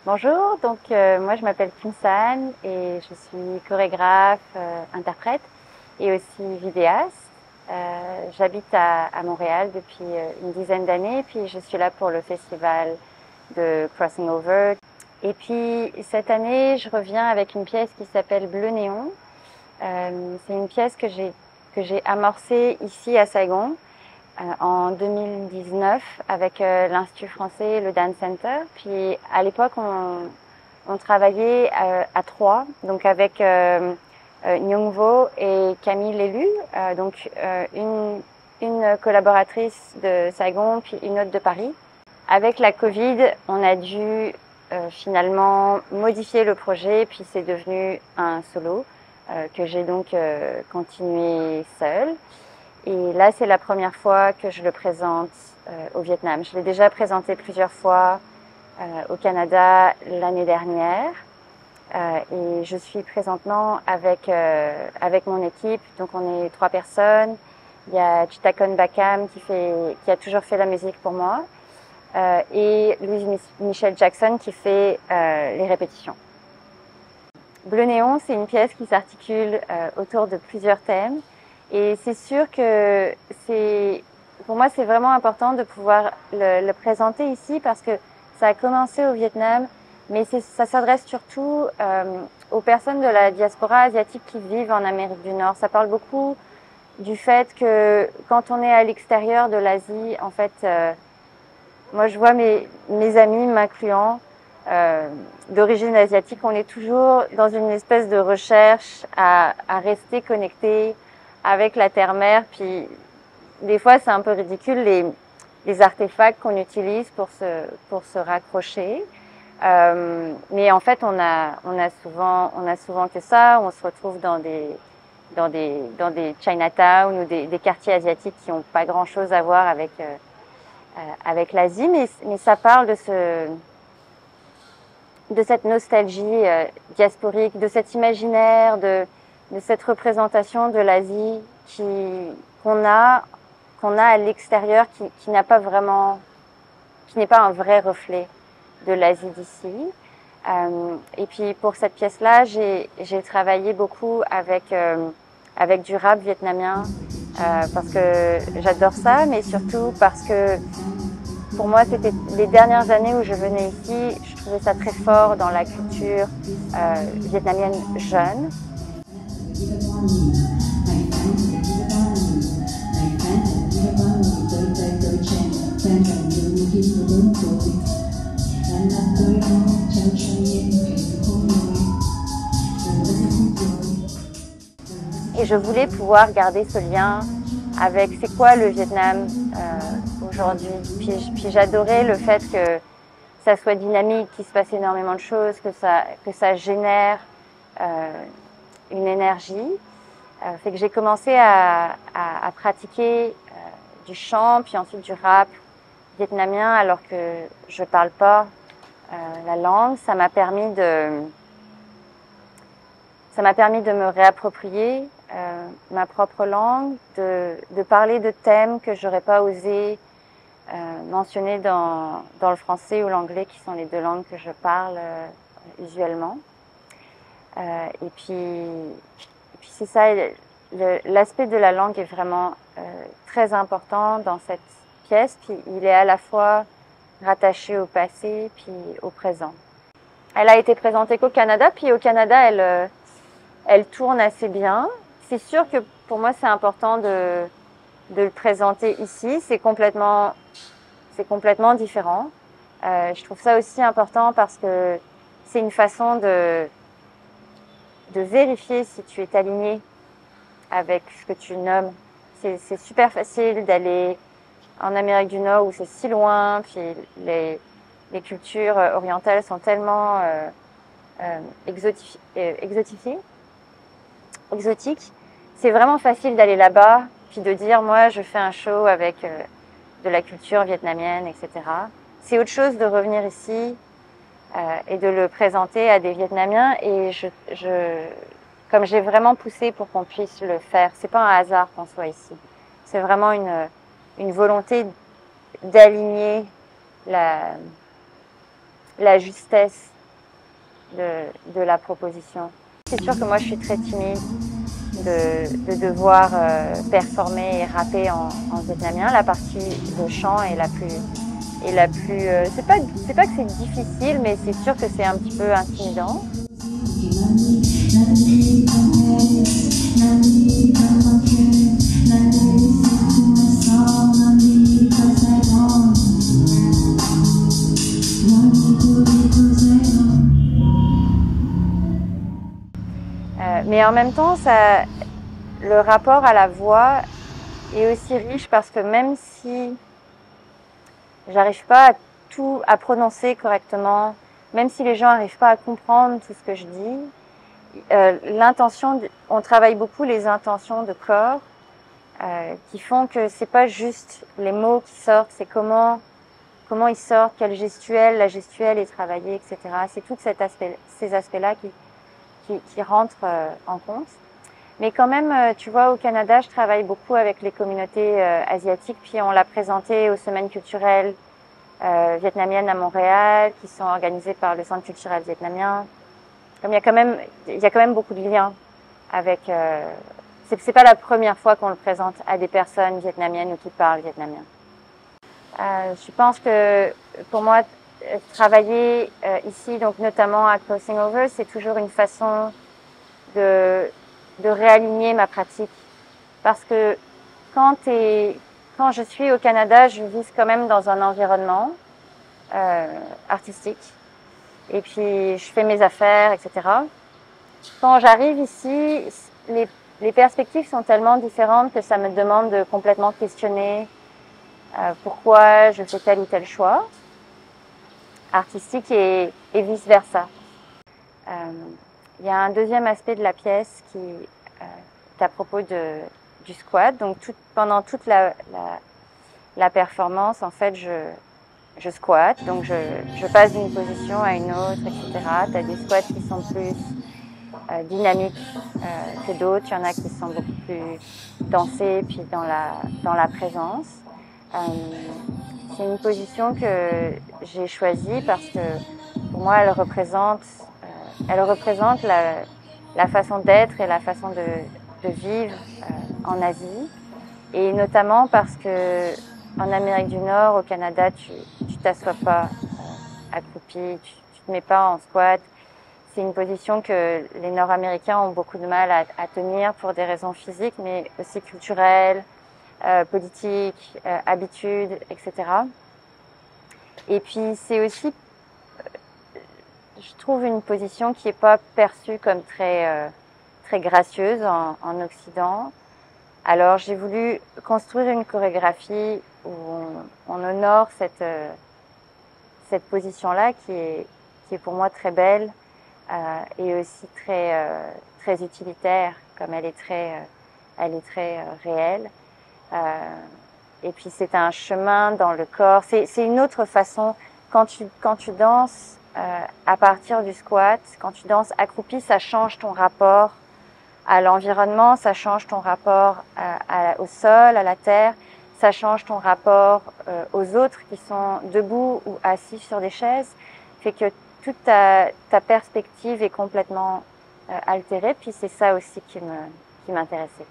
Bonjour, moi je m'appelle Kim San et je suis chorégraphe, interprète et aussi vidéaste. J'habite à Montréal depuis une dizaine d'années, puis je suis là pour le festival de Crossing Over. Et puis cette année, je reviens avec une pièce qui s'appelle Bleu Néon. C'est une pièce que j'ai amorcée ici à Saigon en 2019 avec l'Institut français et le Dance Center. Puis à l'époque, on travaillait à trois, donc avec Nyongvo et Camille Lélu, une collaboratrice de Saigon puis une autre de Paris. Avec la Covid, on a dû finalement modifier le projet, puis c'est devenu un solo que j'ai donc continué seule. Et là, c'est la première fois que je le présente au Vietnam. Je l'ai déjà présenté plusieurs fois au Canada l'année dernière. Et je suis présentement avec mon équipe. Donc, on est 3 personnes. Il y a Chitakon Bakam qui a toujours fait la musique pour moi. Et Louise Michel Jackson qui fait les répétitions. Bleu Néon, c'est une pièce qui s'articule autour de plusieurs thèmes. Et c'est sûr que pour moi, c'est vraiment important de pouvoir le présenter ici parce que ça a commencé au Vietnam, mais ça s'adresse surtout aux personnes de la diaspora asiatique qui vivent en Amérique du Nord. Ça parle beaucoup du fait que quand on est à l'extérieur de l'Asie, en fait, moi je vois mes amis m'incluant, d'origine asiatique, on est toujours dans une espèce de recherche à rester connecté avec la terre-mère. Puis des fois, c'est un peu ridicule les artefacts qu'on utilise pour se raccrocher. Mais en fait, on a souvent que ça. On se retrouve dans des Chinatown ou des quartiers asiatiques qui n'ont pas grand-chose à voir avec l'Asie, mais ça parle de cette nostalgie diasporique, de cet imaginaire, de cette représentation de l'Asie qu'on a à l'extérieur, qui n'a pas vraiment, qui n'est pas un vrai reflet de l'Asie d'ici. Et puis pour cette pièce-là, j'ai travaillé beaucoup avec du rap vietnamien parce que j'adore ça, mais surtout parce que pour moi, c'était les dernières années où je venais ici, je trouvais ça très fort dans la culture vietnamienne jeune. Et je voulais pouvoir garder ce lien avec c'est quoi le Vietnam aujourd'hui. Puis j'adorais le fait que ça soit dynamique, qu'il se passe énormément de choses, que ça génère une énergie. Fait que j'ai commencé à pratiquer du chant, puis ensuite du rap vietnamien, alors que je parle pas la langue. Ça m'a permis de me réapproprier ma propre langue, de parler de thèmes que j'aurais pas osé mentionner dans le français ou l'anglais, qui sont les deux langues que je parle usuellement. Et puis c'est ça, l'aspect de la langue est vraiment très important dans cette pièce, puis il est à la fois rattaché au passé puis au présent. Elle a été présentée qu'au Canada, puis au Canada, elle tourne assez bien. C'est sûr que pour moi, c'est important de le présenter ici. C'est complètement différent. Je trouve ça aussi important parce que c'est une façon de vérifier si tu es aligné avec ce que tu nommes. C'est super facile d'aller en Amérique du Nord où c'est si loin, puis les cultures orientales sont tellement exotiques. C'est vraiment facile d'aller là-bas, puis de dire, moi, je fais un show avec de la culture vietnamienne, etc. C'est autre chose de revenir ici et de le présenter à des Vietnamiens. Et comme j'ai vraiment poussé pour qu'on puisse le faire, c'est pas un hasard qu'on soit ici. C'est vraiment une volonté d'aligner la justesse de la proposition. C'est sûr que moi je suis très timide de devoir performer et rapper en vietnamien. La partie de chant est la plus c'est pas que c'est difficile, mais c'est sûr que c'est un petit peu intimidant. Mais en même temps, le rapport à la voix est aussi riche parce que même si j'arrive pas à prononcer correctement, même si les gens n'arrivent pas à comprendre tout ce que je dis, on travaille beaucoup les intentions de corps qui font que c'est pas juste les mots qui sortent, c'est comment ils sortent, la gestuelle est travaillée, etc. C'est tous ces aspects-là qui rentrent en compte. Mais quand même, tu vois, au Canada, je travaille beaucoup avec les communautés asiatiques, puis on l'a présenté aux semaines culturelles vietnamiennes à Montréal, qui sont organisées par le Centre culturel vietnamien. Comme il y a quand même beaucoup de liens avec. C'est pas la première fois qu'on le présente à des personnes vietnamiennes ou qui parlent vietnamien. Je pense que pour moi, travailler ici, donc notamment à Crossing Over, c'est toujours une façon de réaligner ma pratique. Parce que quand je suis au Canada, je vis quand même dans un environnement artistique. Et puis, je fais mes affaires, etc. Quand j'arrive ici, les perspectives sont tellement différentes que ça me demande de complètement questionner pourquoi je fais tel ou tel choix artistique et vice-versa. Il y a un deuxième aspect de la pièce qui est à propos du squat. Donc pendant toute la performance, en fait, je squatte. Donc je passe d'une position à une autre, etc. Tu as des squats qui sont plus dynamiques que d'autres. Il y en a qui sont beaucoup plus dansés, puis dans la présence. C'est une position que j'ai choisie parce que pour moi, elle représente la façon d'être et la façon de vivre en Asie. Et notamment parce que en Amérique du Nord, au Canada, tu t'assois pas accroupi, tu te mets pas en squat. C'est une position que les Nord-Américains ont beaucoup de mal à tenir pour des raisons physiques, mais aussi culturelles, politiques, habitudes, etc. Et puis c'est aussi, je trouve, une position qui n'est pas perçue comme très gracieuse en Occident. Alors j'ai voulu construire une chorégraphie où on honore cette position-là qui est pour moi très belle et aussi très utilitaire, comme elle est très réelle. Et puis c'est un chemin dans le corps. C'est une autre façon. Quand tu danses à partir du squat, quand tu danses accroupi, ça change ton rapport à l'environnement, ça change ton rapport au sol, à la terre, ça change ton rapport aux autres qui sont debout ou assis sur des chaises. Fait que toute ta perspective est complètement altérée. Puis c'est ça aussi qui m'intéressait.